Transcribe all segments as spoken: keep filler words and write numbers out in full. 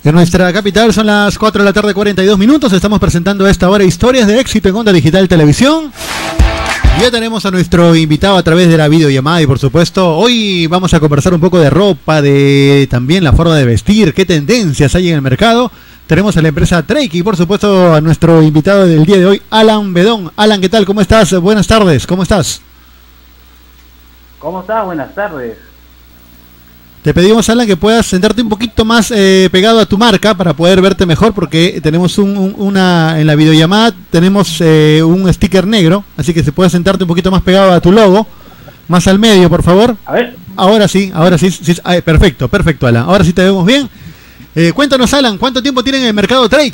En nuestra capital son las cuatro de la tarde, cuarenta y dos minutos. Estamos presentando a esta hora historias de éxito en Onda Digital Televisión. Ya tenemos a nuestro invitado a través de la videollamada y por supuesto hoy vamos a conversar un poco de ropa, de también la forma de vestir, qué tendencias hay en el mercado. Tenemos a la empresa Treik y por supuesto a nuestro invitado del día de hoy, Alan Bedón. Alan, ¿qué tal? ¿Cómo estás? Buenas tardes, ¿cómo estás? ¿Cómo estás? Buenas tardes. Te pedimos, Alan, que puedas sentarte un poquito más eh, pegado a tu marca para poder verte mejor, porque tenemos un, un, una, en la videollamada tenemos eh, un sticker negro, así que se puede sentarte un poquito más pegado a tu logo, más al medio, por favor. A ver. Ahora sí, ahora sí, sí ah, perfecto, perfecto, Alan. Ahora sí te vemos bien. Eh, cuéntanos, Alan, ¿cuánto tiempo tienen en el mercado Treik?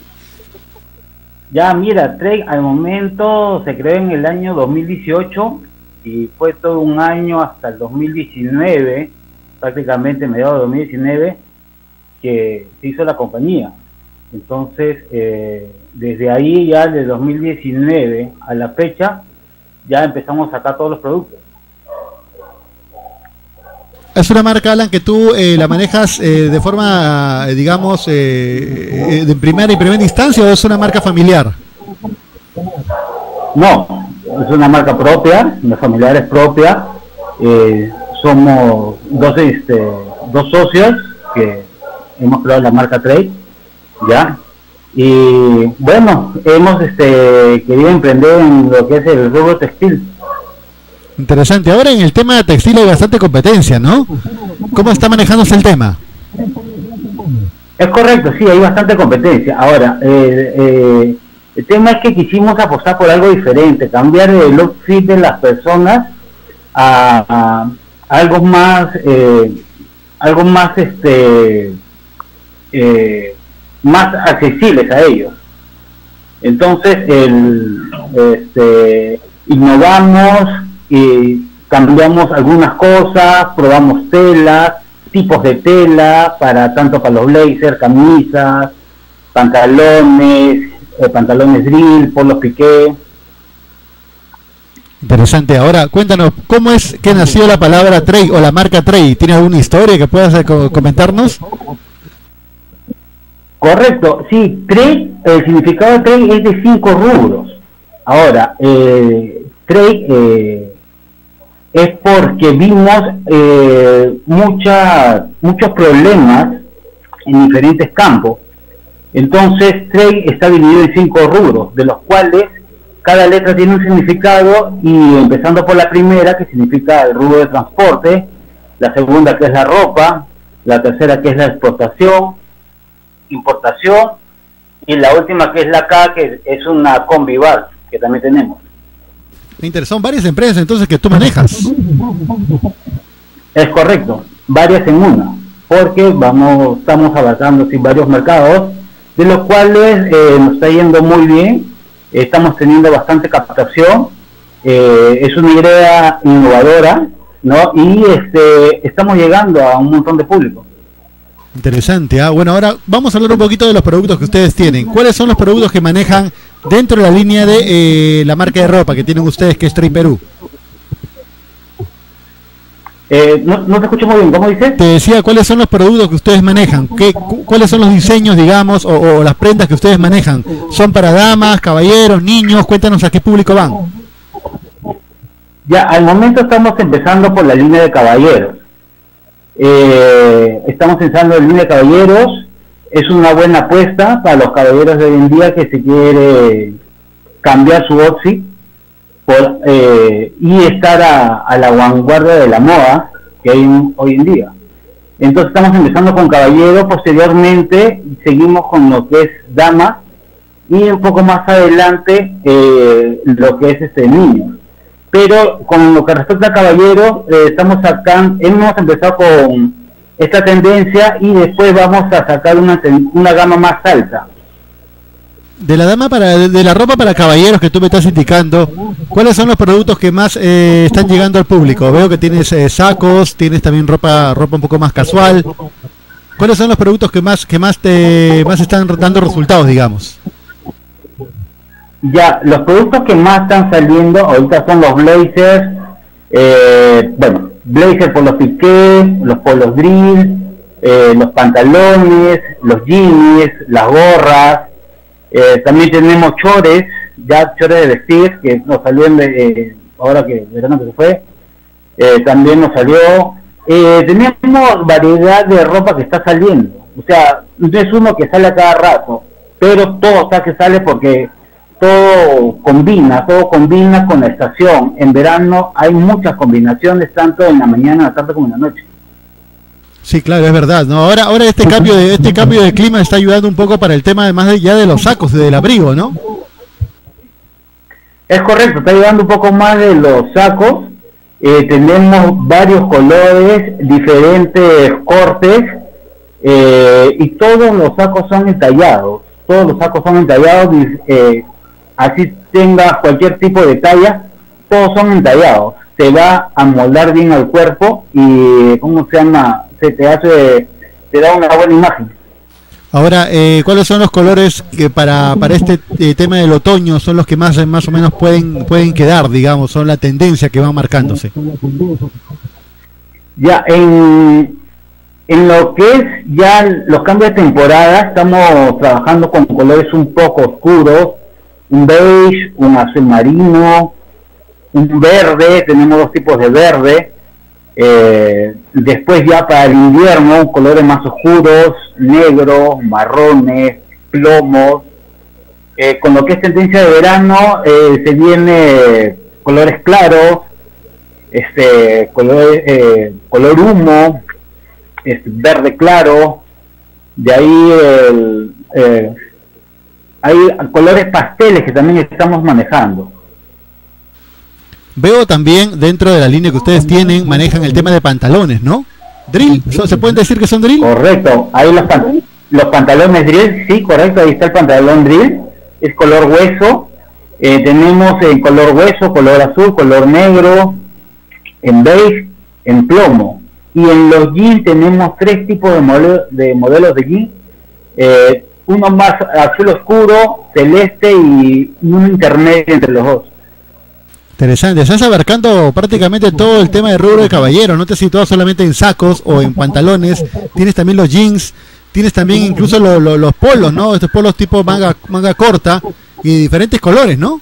Ya, mira, Treik al momento se creó en el año dos mil dieciocho y fue todo un año hasta el dos mil diecinueve, prácticamente mediados de dos mil diecinueve, que se hizo la compañía. Entonces, eh, desde ahí ya de dos mil diecinueve a la fecha, ya empezamos a sacar todos los productos. ¿Es una marca, Alan, que tú eh, la manejas eh, de forma, eh, digamos, eh, eh, de primera y primera instancia, o es una marca familiar? No, es una marca propia, una familiar es propia. Eh, somos dos, este, dos socios que hemos creado la marca Treik, ¿ya? Y bueno, hemos este, querido emprender en lo que es el rubro textil. Interesante. Ahora en el tema de textil hay bastante competencia, ¿no? ¿Cómo está manejándose el tema? Es correcto, sí, hay bastante competencia. Ahora, eh, eh, el tema es que quisimos apostar por algo diferente, cambiar el look fit de las personas a, a algo más, eh, algo más, este, eh, más accesibles a ellos. Entonces, el, este, innovamos y cambiamos algunas cosas, probamos telas, tipos de tela, para tanto para los blazers, camisas, pantalones, eh, pantalones drill, polos piqué. Interesante. Ahora, cuéntanos, ¿cómo es que nació la palabra Treik o la marca Treik? ¿Tiene alguna historia que puedas eh, comentarnos? Correcto, sí, Treik, el significado de Treik es de cinco rubros. Ahora, eh, Treik eh, es porque vimos eh, mucha, muchos problemas en diferentes campos. Entonces, Treik está dividido en cinco rubros, de los cuales cada letra tiene un significado, y empezando por la primera, que significa el rubro de transporte, la segunda, que es la ropa, la tercera, que es la exportación, importación, y la última, que es la K, que es una combi bar, que también tenemos. Son varias empresas entonces que tú manejas. Es correcto, varias en una, porque vamos, estamos abarcando sí, varios mercados, de los cuales eh, nos está yendo muy bien, estamos teniendo bastante captación, eh, es una idea innovadora, ¿no? Y este, estamos llegando a un montón de público. Interesante, ¿ah? Bueno, ahora vamos a hablar un poquito de los productos que ustedes tienen. ¿Cuáles son los productos que manejan dentro de la línea de eh, la marca de ropa que tienen ustedes, que es Treik Perú? Eh, no, no te escucho muy bien, ¿cómo dices? Te decía, ¿cuáles son los productos que ustedes manejan? ¿Qué, cu ¿Cuáles son los diseños, digamos, o, o las prendas que ustedes manejan? ¿Son para damas, caballeros, niños? Cuéntanos a qué público van. Ya, al momento estamos empezando por la línea de caballeros. Eh, estamos pensando en la línea de caballeros. Es una buena apuesta para los caballeros de hoy en día que se quiere cambiar su outfit por, eh, y estar a, a la vanguardia de la moda que hay hoy en día. Entonces estamos empezando con caballeros, posteriormente seguimos con lo que es damas, y un poco más adelante eh, lo que es este niños. Pero con lo que respecta a caballeros, eh, estamos sacando, hemos empezado con esta tendencia y después vamos a sacar una, una gama más alta. De la dama para de la ropa para caballeros que tú me estás indicando, ¿cuáles son los productos que más eh, están llegando al público? Veo que tienes eh, sacos, tienes también ropa ropa un poco más casual. ¿Cuáles son los productos que más que más te más están dando resultados, digamos? Ya, los productos que más están saliendo ahorita son los blazers, eh, bueno, blazers por los piqués, los polos drill, eh, los pantalones, los jeans, las gorras, eh, también tenemos chores, ya chores de vestir, que nos salió en, eh, ahora que verano que se fue, eh, también nos salió, eh, tenemos variedad de ropa que está saliendo, o sea, no es uno que sale a cada rato, pero todo está que sale porque todo combina, todo combina con la estación. En verano hay muchas combinaciones, tanto en la mañana, en la tarde como en la noche. Sí, claro, es verdad, ¿no? Ahora, ahora este cambio de este cambio de clima está ayudando un poco para el tema, además de, ya de los sacos, del abrigo, ¿no? Es correcto, está ayudando un poco más de los sacos. Eh, tenemos varios colores, diferentes cortes, eh, y todos los sacos son entallados. Todos los sacos son entallados, eh, así tenga cualquier tipo de talla, todos son entallados. Te va a moldar bien al cuerpo y, ¿cómo se llama? Se te hace, te da una buena imagen. Ahora, eh, ¿cuáles son los colores que para para este eh, tema del otoño son los que más más o menos pueden pueden quedar, digamos, son la tendencia que va marcándose? Ya, en, en lo que es ya los cambios de temporada, estamos trabajando con colores un poco oscuros, un beige, un azul marino, un verde, tenemos dos tipos de verde. Eh, después ya para el invierno, colores más oscuros, negros, marrones, plomos. Eh, con lo que es tendencia de verano, eh, se viene colores claros, este color, eh, color humo, este, verde claro. De ahí el, eh, hay colores pasteles que también estamos manejando. Veo también dentro de la línea que ustedes tienen, manejan el tema de pantalones, ¿no? ¿Drill? ¿Se pueden decir que son drill? Correcto, ahí los, pan los pantalones drill, sí, correcto, ahí está el pantalón drill, es color hueso, eh, tenemos en color hueso, color azul, color negro, en beige, en plomo. Y en los jeans tenemos tres tipos de, modelo, de modelos de jeans, eh, uno más azul oscuro, celeste y, y un intermedio entre los dos. Interesante, estás abarcando prácticamente todo el tema de rubro de caballero, no te sitúas solamente en sacos o en pantalones, tienes también los jeans, tienes también incluso lo, lo, los polos, ¿no? Estos polos tipo manga manga corta y diferentes colores, ¿no?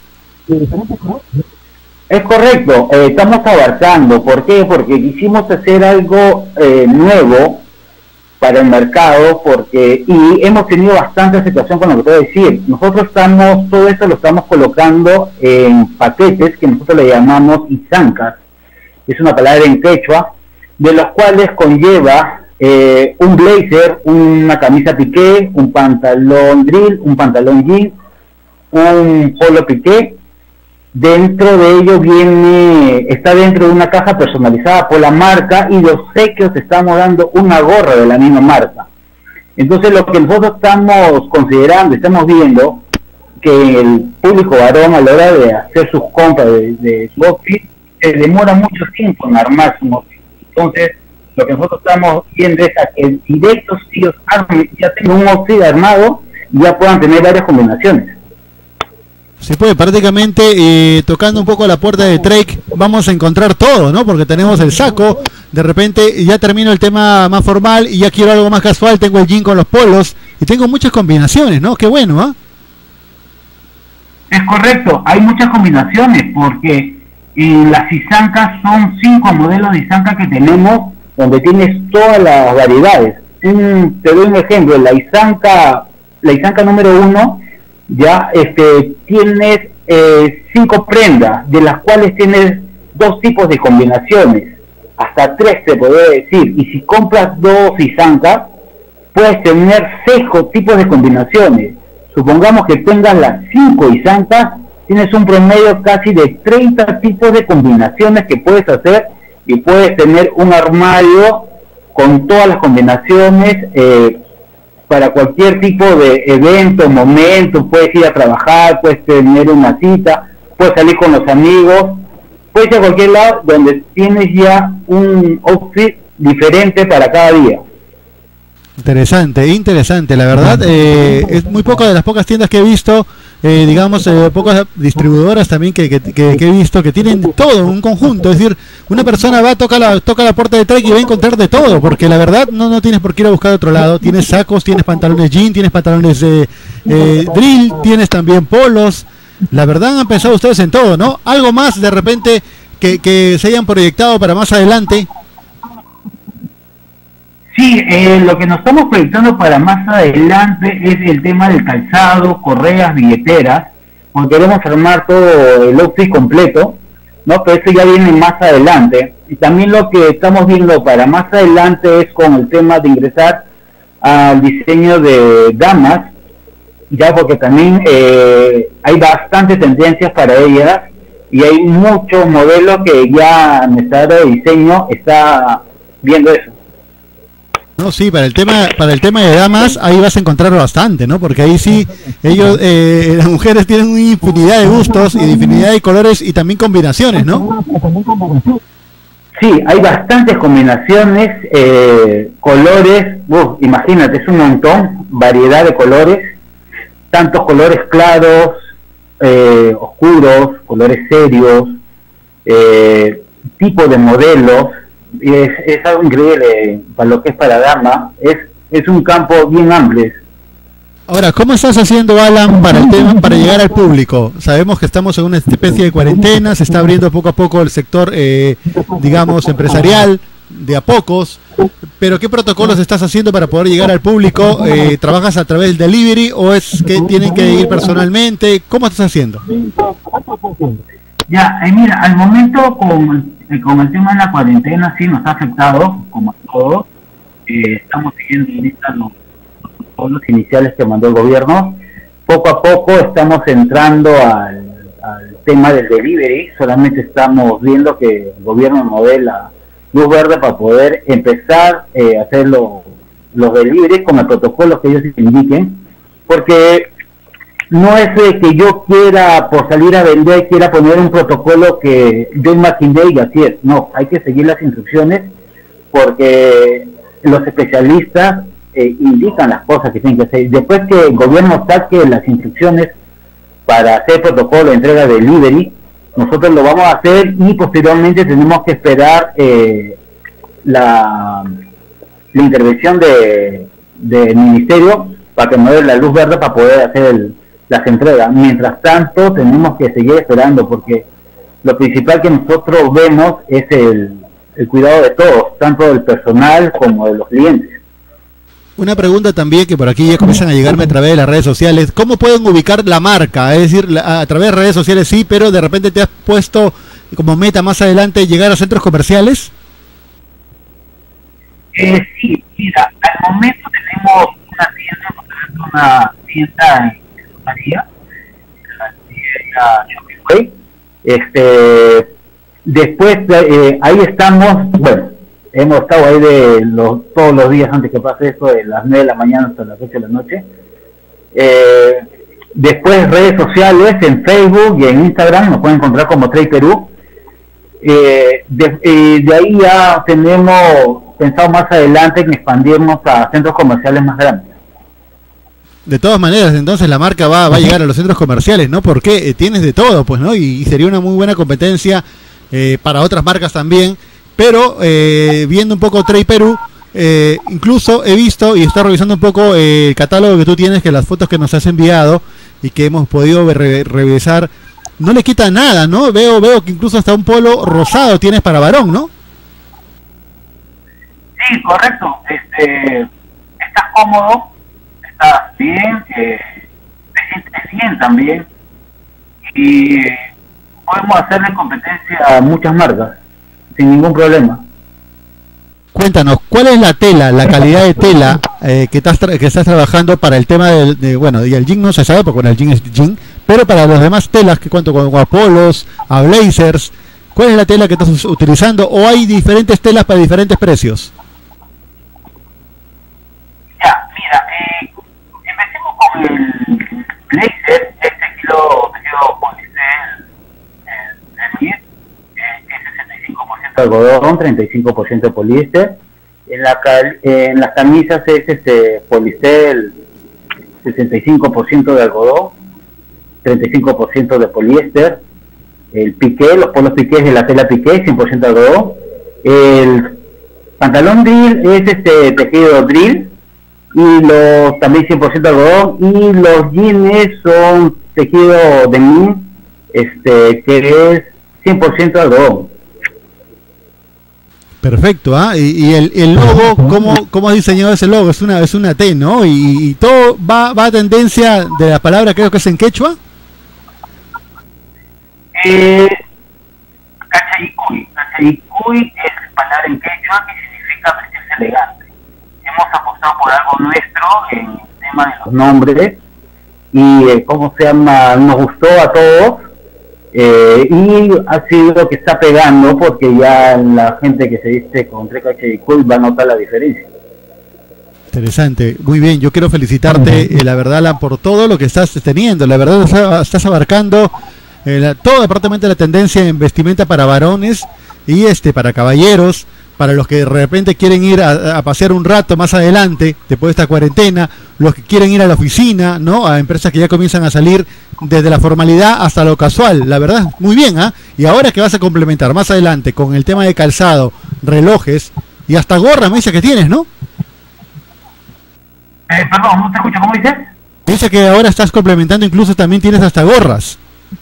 Es correcto, eh, estamos abarcando, ¿por qué? Porque quisimos hacer algo eh, nuevo para el mercado, porque y hemos tenido bastante situación con lo que te voy a decir. Nosotros estamos, todo esto lo estamos colocando en paquetes que nosotros le llamamos izancas, es una palabra en quechua, de los cuales conlleva eh, un blazer, una camisa piqué, un pantalón drill, un pantalón jean, un polo piqué. Dentro de ello viene, está dentro de una caja personalizada por la marca, y los obsequios estamos dando una gorra de la misma marca. Entonces lo que nosotros estamos considerando, estamos viendo que el público varón a la hora de hacer sus compras de, de su outfit se demora mucho tiempo en armar su outfit. Entonces lo que nosotros estamos viendo es a que directos ellos armen, ya tengan un outfit armado y ya puedan tener varias combinaciones. Se puede, prácticamente eh, tocando un poco la puerta de Trek, vamos a encontrar todo, ¿no? Porque tenemos el saco, de repente ya termino el tema más formal y ya quiero algo más casual, tengo el jean con los polos y tengo muchas combinaciones, ¿no? Qué bueno, ¿ah? ¿eh? Es correcto, hay muchas combinaciones porque eh, las izancas son cinco modelos de izanca que tenemos, donde tienes todas las variedades. Un, te doy un ejemplo, la izanca, la izanca número uno, ya este tienes eh, cinco prendas, de las cuales tienes dos tipos de combinaciones, hasta tres te podría decir, y si compras dos izancas puedes tener seis tipos de combinaciones. Supongamos que tengas las cinco izancas, tienes un promedio casi de treinta tipos de combinaciones que puedes hacer, y puedes tener un armario con todas las combinaciones eh, para cualquier tipo de evento, momento. Puedes ir a trabajar, puedes tener una cita, puedes salir con los amigos, puedes ir a cualquier lado donde tienes ya un outfit diferente para cada día. Interesante, interesante, la verdad, eh, es muy poco de las pocas tiendas que he visto eh, digamos, eh, pocas distribuidoras también que, que, que, que he visto que tienen todo, un conjunto. Es decir, una persona va, toca la, toca la puerta de Trek y va a encontrar de todo, porque la verdad no, no tienes por qué ir a buscar a otro lado. Tienes sacos, tienes pantalones jean, tienes pantalones eh, eh, drill, tienes también polos. La verdad han pensado ustedes en todo, ¿no? Algo más de repente que, que se hayan proyectado para más adelante. Sí, eh, lo que nos estamos proyectando para más adelante es el tema del calzado, correas, billeteras, porque queremos armar todo el outfit completo, ¿no? Pero eso ya viene más adelante. Y también lo que estamos viendo para más adelante es con el tema de ingresar al diseño de damas, ya porque también eh, hay bastantes tendencias para ellas y hay muchos modelos que ya nuestra área de diseño está viendo eso. No, sí, para el tema para el tema de damas ahí vas a encontrar bastante, ¿no? Porque ahí sí ellos eh, las mujeres tienen una infinidad de gustos y de infinidad de colores y también combinaciones, ¿no? Sí, hay bastantes combinaciones, eh, colores, uf, imagínate, es un montón, variedad de colores, tantos colores claros, eh, oscuros, colores serios, eh, tipo de modelos. Es, es algo increíble para lo que es para dama, es, es un campo bien amplio. Ahora, ¿cómo estás haciendo, Alan, para el tema, para llegar al público? Sabemos que estamos en una especie de cuarentena, se está abriendo poco a poco el sector, eh, digamos, empresarial, de a pocos, pero ¿qué protocolos estás haciendo para poder llegar al público? Eh, ¿Trabajas a través del delivery o es que tienen que ir personalmente? ¿Cómo estás haciendo? Ya, eh, mira, al momento con, eh, con el tema de la cuarentena sí nos ha afectado, como a todos. Eh, estamos siguiendo ahorita los protocolos iniciales que mandó el gobierno. Poco a poco estamos entrando al, al tema del delivery, solamente estamos viendo que el gobierno nos dé la luz verde para poder empezar eh, a hacer los, los deliveries con el protocolo que ellos indiquen, porque no es de que yo quiera, por salir a vender, quiera poner un protocolo que yo imaginé y así es. No, hay que seguir las instrucciones porque los especialistas eh, indican las cosas que tienen que hacer. Después que el gobierno saque las instrucciones para hacer protocolo de entrega de delivery, nosotros lo vamos a hacer y posteriormente tenemos que esperar eh, la, la intervención de del ministerio para que nos dé la luz verde para poder hacer el las entregas. Mientras tanto tenemos que seguir esperando porque lo principal que nosotros vemos es el, el cuidado de todos, tanto del personal como de los clientes. Una pregunta también que por aquí ya comienzan a llegarme a través de las redes sociales. ¿Cómo pueden ubicar la marca? Es decir, la, a través de redes sociales sí, pero de repente te has puesto como meta más adelante llegar a centros comerciales. Eh, sí, mira, al momento tenemos una tienda, una tienda en María, la tienda este, después eh, ahí estamos, bueno, hemos estado ahí de los, todos los días antes que pase esto, de las nueve de la mañana hasta las ocho de la noche. Eh, después redes sociales, en Facebook y en Instagram, nos pueden encontrar como Trade Perú. Eh, de, eh, de ahí ya tenemos pensado más adelante en expandirnos a centros comerciales más grandes. De todas maneras, entonces la marca va, va a llegar a los centros comerciales, ¿no? Porque eh, tienes de todo, pues, ¿no? Y, y sería una muy buena competencia eh, para otras marcas también. Pero eh, viendo un poco Trade Perú, eh, incluso he visto y estoy revisando un poco eh, el catálogo que tú tienes, que las fotos que nos has enviado y que hemos podido re revisar, no le quita nada, ¿no? Veo veo que incluso hasta un polo rosado tienes para varón, ¿no? Sí, correcto. Este, estás cómodo, estás bien, eh, te sientes bien también y eh, podemos hacerle competencia a muchas marcas sin ningún problema. Cuéntanos, ¿cuál es la tela, la calidad de tela eh, que, estás que estás trabajando para el tema del, de, bueno, y el jean no se sabe, porque bueno, el jean es jean, pero para las demás telas, que cuanto con a polos, a blazers, ¿cuál es la tela que estás utilizando? ¿O hay diferentes telas para diferentes precios? Ya, mira, eh, empecemos con el blazer, este estilo, estilo poliéster, el, el, el algodón, treinta y cinco por ciento poliéster. En, la cal, en las camisas es este poliéster, sesenta y cinco por ciento de algodón. treinta y cinco por ciento de poliéster. El piqué, los polos piqués de la tela piqué, cien por ciento algodón. El pantalón drill es este tejido drill, y los también cien por ciento algodón, y los jeans son tejido de min, este, que es cien por ciento algodón. Perfecto, ¿ah? ¿eh? Y, y el, el logo, ¿cómo, ¿cómo has diseñado ese logo? Es una, es una T, ¿no? Y, y todo va, va a tendencia de la palabra, creo que es en quechua. Eh, Cachaycuy. Cachaycuy es palabra en quechua que significa vestirse elegante. Hemos apostado por algo nuestro en el tema de los nombres, y eh, cómo se llama, nos gustó a todos, eh, y ha sido lo que está pegando, porque ya la gente que se viste con tres Cachaycuy va a notar la diferencia. Interesante, muy bien, yo quiero felicitarte, eh, la verdad, Alan, por todo lo que estás teniendo. La verdad, estás, estás abarcando eh, la, todo prácticamente la tendencia en vestimenta para varones y este para caballeros, para los que de repente quieren ir a, a pasear un rato más adelante después de esta cuarentena, los que quieren ir a la oficina, ¿no? A empresas que ya comienzan a salir desde la formalidad hasta lo casual. La verdad, muy bien, ¿ah? ¿eh? Y ahora que vas a complementar más adelante con el tema de calzado, relojes y hasta gorra, me dice que tienes, ¿no? Eh, perdón, no te escucho, ¿cómo dices? Dice que ahora estás complementando, incluso también tienes hasta gorras.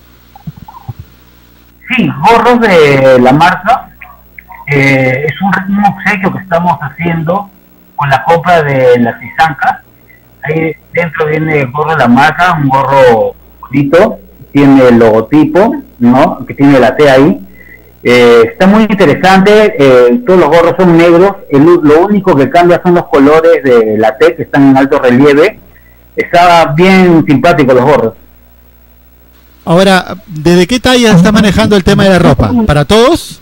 Sí, gorros de la marca. Eh, es un, un obsequio que estamos haciendo con la compra de las cizancas. Ahí dentro viene el gorro de la marca, un gorro bonito, tiene el logotipo, ¿no? Que tiene la T ahí. Eh, está muy interesante, eh, todos los gorros son negros, el, lo único que cambia son los colores de la T, que están en alto relieve. Está bien simpático los gorros. Ahora, ¿desde qué talla está manejando el tema de la ropa? ¿Para todos?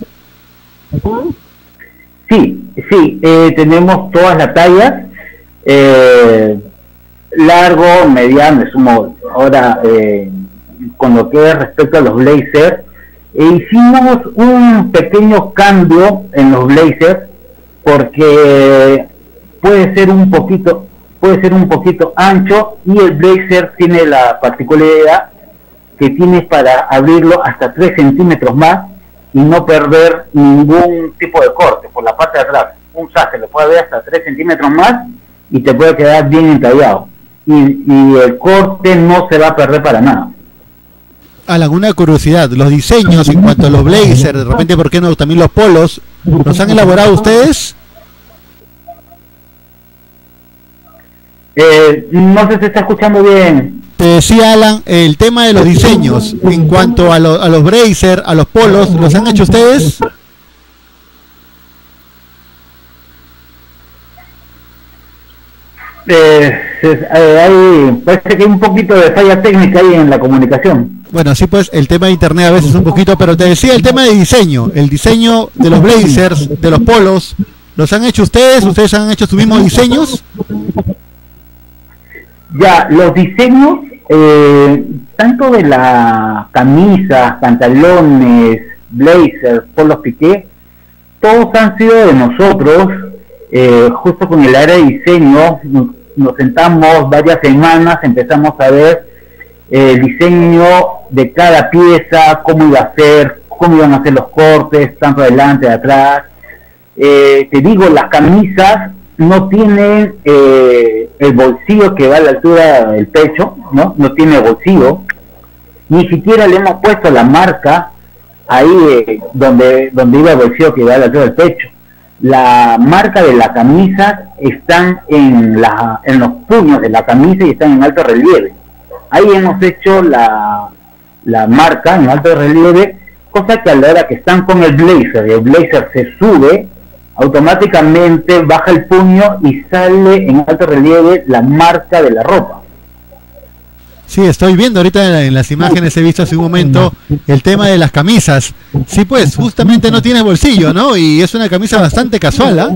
Sí, sí, eh, tenemos todas las tallas, eh, largo, mediano, es un, ahora eh, con lo que es respecto a los blazers, e hicimos un pequeño cambio en los blazers, porque puede ser un poquito, puede ser un poquito ancho, y el blazer tiene la particularidad que tienes para abrirlo hasta tres centímetros más y no perder ningún tipo de corte por la parte de atrás. Un saque lo puede abrir hasta tres centímetros más y te puede quedar bien entallado, y, y el corte no se va a perder para nada. Alan, una curiosidad, los diseños en cuanto a los blazers, de repente, ¿por qué no también los polos? ¿Los han elaborado ustedes? Eh, no sé si se está escuchando bien. Te decía, Alan, el tema de los diseños en cuanto a, lo, a los blazers, a los polos, ¿los han hecho ustedes? Eh, eh, hay, parece que hay un poquito de falla técnica ahí en la comunicación. Bueno, sí, pues el tema de internet a veces un poquito, pero te decía el tema de diseño, el diseño de los blazers, de los polos, ¿los han hecho ustedes? ¿Ustedes han hecho sus mismos diseños? Ya, los diseños, eh, tanto de la camisa, pantalones, blazers, polos piqué, todos han sido de nosotros. Eh, justo con el área de diseño nos, nos sentamos varias semanas, empezamos a ver eh, el diseño de cada pieza, cómo iba a ser, cómo iban a ser los cortes, tanto adelante, de atrás. Eh, te digo, las camisas no tienen eh, el bolsillo que va a la altura del pecho, ¿no? No tiene bolsillo, ni siquiera le hemos puesto la marca ahí eh, donde, donde iba el bolsillo que va a la altura del pecho. La marca de la camisa están en, la, en los puños de la camisa y están en alto relieve. Ahí hemos hecho la, la marca en alto relieve, cosa que a la hora que están con el blazer y el blazer se sube, automáticamente baja el puño y sale en alto relieve la marca de la ropa. Sí, estoy viendo ahorita en las imágenes, he visto hace un momento el tema de las camisas. Sí, pues, justamente no tiene bolsillo, ¿no? Y es una camisa bastante casual, ¿ah?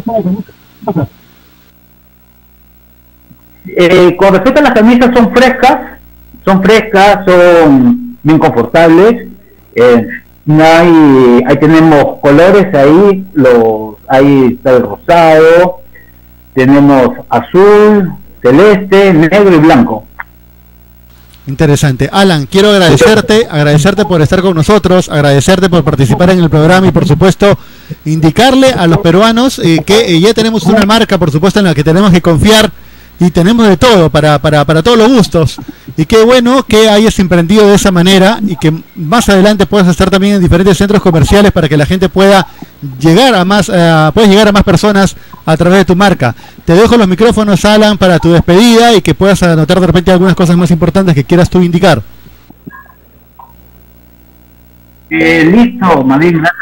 Eh, con respecto a las camisas, son frescas, son frescas, son bien confortables. Eh, no hay, ahí tenemos colores, ahí, los, ahí está el rosado, tenemos azul, celeste, negro y blanco. Interesante. Alan, quiero agradecerte, agradecerte por estar con nosotros, agradecerte por participar en el programa y por supuesto indicarle a los peruanos eh, que eh, ya tenemos una marca, por supuesto, en la que tenemos que confiar y tenemos de todo para, para, para todos los gustos. Y qué bueno que hayas emprendido de esa manera y que más adelante puedas estar también en diferentes centros comerciales para que la gente pueda llegar a más, uh, puedes llegar a más personas a través de tu marca. Te dejo los micrófonos, Alan, para tu despedida y que puedas anotar de repente algunas cosas más importantes que quieras tú indicar. Eh, listo, Madrid, gracias.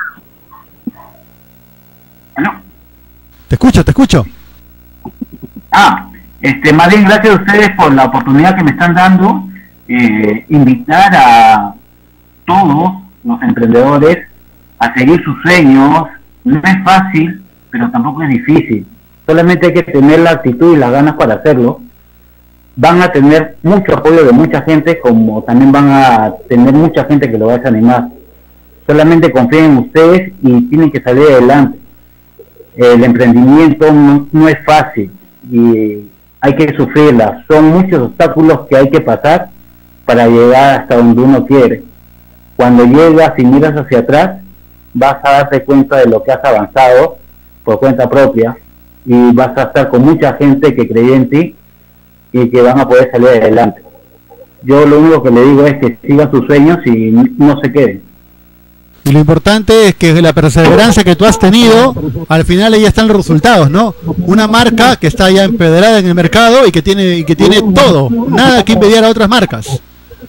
¿Aló? Te escucho, te escucho. Ah, este, más bien gracias a ustedes por la oportunidad que me están dando, eh, invitar a todos los emprendedores a seguir sus sueños. No es fácil, pero tampoco es difícil. Solamente hay que tener la actitud y las ganas para hacerlo. Van a tener mucho apoyo de mucha gente, como también van a tener mucha gente que lo va a desanimar. Solamente confíen en ustedes y tienen que salir adelante. El emprendimiento no, no es fácil y hay que sufrirla. Son muchos obstáculos que hay que pasar para llegar hasta donde uno quiere. Cuando llegas y miras hacia atrás, vas a darte cuenta de lo que has avanzado por cuenta propia y vas a estar con mucha gente que cree en ti y que van a poder salir adelante. Yo lo único que le digo es que sigan sus sueños y no se queden. Y lo importante es que la perseverancia que tú has tenido, al final ahí están los resultados, ¿no? Una marca que está ya empedrada en el mercado y que tiene y que tiene todo, nada que envidiar a otras marcas.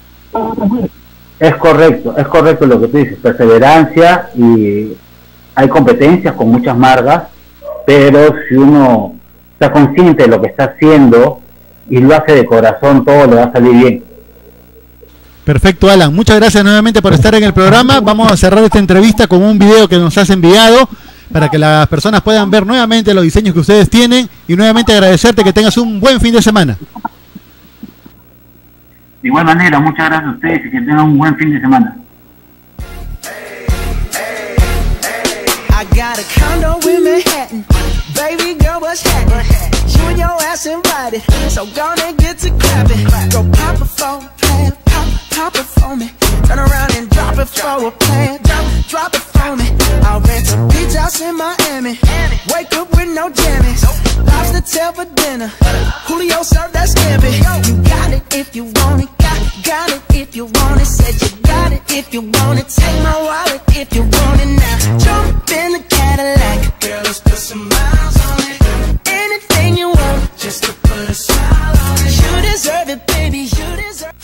Es correcto, es correcto lo que tú dices, perseverancia, y hay competencias con muchas marcas, pero si uno está consciente de lo que está haciendo y lo hace de corazón, todo le va a salir bien. Perfecto, Alan. Muchas gracias nuevamente por estar en el programa. Vamos a cerrar esta entrevista con un video que nos has enviado para que las personas puedan ver nuevamente los diseños que ustedes tienen y nuevamente agradecerte que tengas un buen fin de semana. De igual manera, muchas gracias a ustedes y que tengan un buen fin de semana. I got a condo in Manhattan. Baby girl, what's happening? You and your ass invited, so gonna get to clapping. Go pop a phone, plan, pop, pop it for me. Turn around and drop it for a plan, drop, drop it for me. I'll rent a beach house in Miami. Wake up with no jammies. Lobster tail for dinner. Julio served that scampi. You got it if you want it, got, got it if you want it. Said you got it if you want it. Take my wallet if you want it now. Jump in the Cadillac, girl, let's put some miles on it. Anything you want, just to put a smile on it. You deserve it, baby, you deserve it.